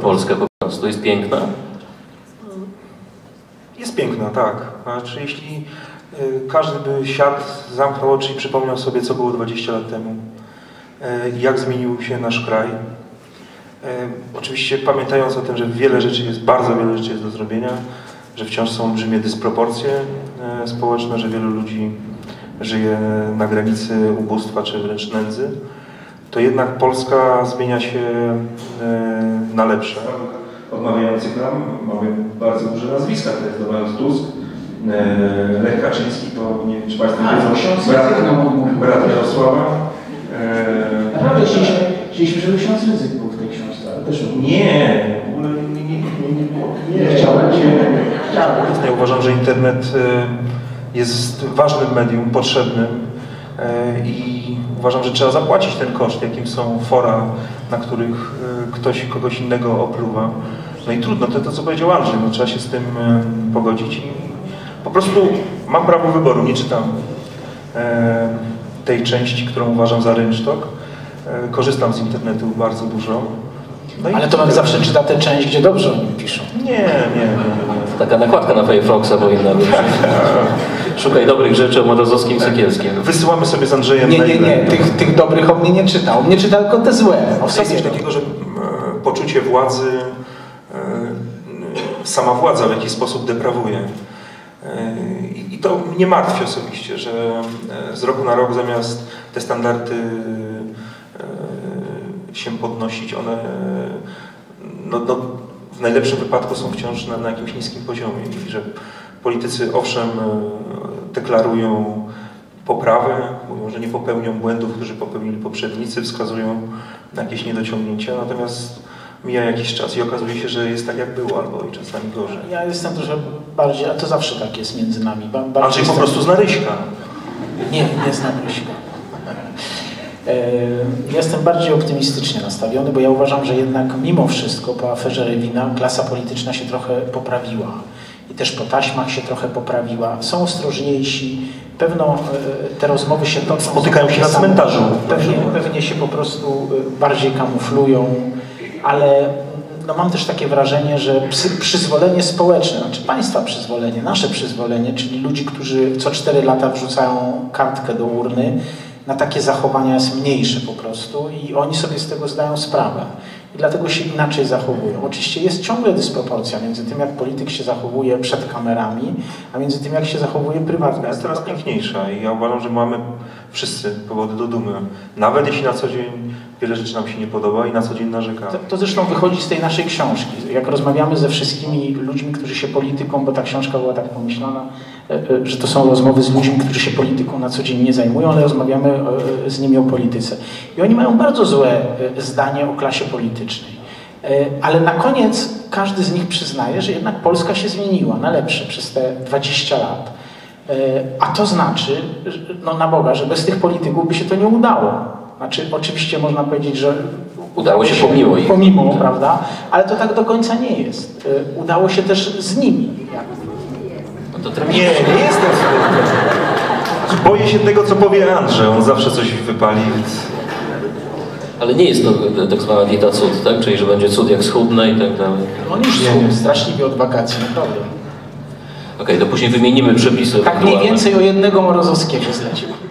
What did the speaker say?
Polskę po prostu? Jest piękna? Jest piękna, tak. Znaczy, jeśli każdy by siadł, zamknął oczy i przypomniał sobie, co było 20 lat temu, jak zmienił się nasz kraj. Oczywiście pamiętając o tym, że bardzo wiele rzeczy jest do zrobienia, że wciąż są olbrzymie dysproporcje społeczne, że wielu ludzi żyje na granicy ubóstwa czy wręcz nędzy, to jednak Polska zmienia się na lepsze. Odmawiających nam mamy bardzo duże nazwiska, to jest Donald Tusk, Lech Kaczyński, to nie wiem, czy Państwo wiedzą, brat Jarosława. Naprawdę chcieliśmy, żeby ksiądz Rydzyk był w tej książce, ale też nie chciałem. Ja uważam, że internet jest ważnym medium, potrzebnym i uważam, że trzeba zapłacić ten koszt, jakim są fora, na których ktoś kogoś innego opluwa. No i trudno, to co powiedział Andrzej, no trzeba się z tym pogodzić i po prostu mam prawo wyboru, nie czytam tej części, którą uważam za rynsztok. Korzystam z internetu bardzo dużo. No ale to zawsze czyta tę część, gdzie dobrze o nim piszą. Nie. Taka nakładka na Firefoxa powinna być. Szukaj dobrych rzeczy o Morozowskim, Sekielskim. Wysyłamy sobie z Andrzejem Nie. Tych dobrych o mnie nie czytał. On nie czytał tylko te złe. Jest coś takiego, że poczucie władzy, sama władza w jakiś sposób deprawuje. I to mnie martwi osobiście, że z roku na rok zamiast te standardy się podnosić, one w najlepszym wypadku są wciąż na jakimś niskim poziomie i że politycy owszem deklarują poprawę, mówią, że nie popełnią błędów, które popełnili poprzednicy, wskazują na jakieś niedociągnięcia, natomiast mija jakiś czas i okazuje się, że jest tak jak było, albo i czasami gorzej. Ja jestem trochę bardziej, a to zawsze tak jest między nami. Andrzej po prostu zna Ryśka. Nie znam Ryśka. Jestem bardziej optymistycznie nastawiony, bo ja uważam, że jednak mimo wszystko po aferze Rywina klasa polityczna się trochę poprawiła i też po taśmach się trochę poprawiła. Są ostrożniejsi, pewno te rozmowy się toczą. Spotykają się na cmentarzu. Pewnie się po prostu bardziej kamuflują, ale no mam też takie wrażenie, że przyzwolenie społeczne, znaczy państwa przyzwolenie, nasze przyzwolenie, czyli ludzi, którzy co 4 lata wrzucają kartkę do urny, na takie zachowania jest mniejsze po prostu i oni sobie z tego zdają sprawę. I dlatego się inaczej zachowują. Oczywiście jest ciągle dysproporcja między tym, jak polityk się zachowuje przed kamerami, a między tym, jak się zachowuje prywatnie. Jest coraz piękniejsza i ja uważam, że mamy wszyscy powody do dumy. Nawet jeśli na co dzień wiele rzeczy nam się nie podoba i na co dzień narzekamy. To zresztą wychodzi z tej naszej książki. Jak rozmawiamy ze wszystkimi ludźmi, którzy się polityką, bo ta książka była tak pomyślana, że to są rozmowy z ludźmi, którzy się polityką na co dzień nie zajmują, ale rozmawiamy z nimi o polityce. I oni mają bardzo złe zdanie o klasie politycznej. Ale na koniec każdy z nich przyznaje, że jednak Polska się zmieniła na lepsze przez te 20 lat. A to znaczy, no na Boga, że bez tych polityków by się to nie udało. Znaczy, oczywiście można powiedzieć, że udało się pomimo ich. Pomimo, prawda? Ale to tak do końca nie jest. Udało się też z nimi. No to nie jestem smutny. Boję się tego, co powie Andrzej. On zawsze coś wypali, więc... Ale nie jest to tak zwana dieta cud, tak? Czyli, że będzie cud jak schudnę i tak dalej. On już schudł straszliwie od wakacji, naprawdę. Okej, to później wymienimy przepisy. Tak mniej więcej o jednego Morozowskiego zlecił.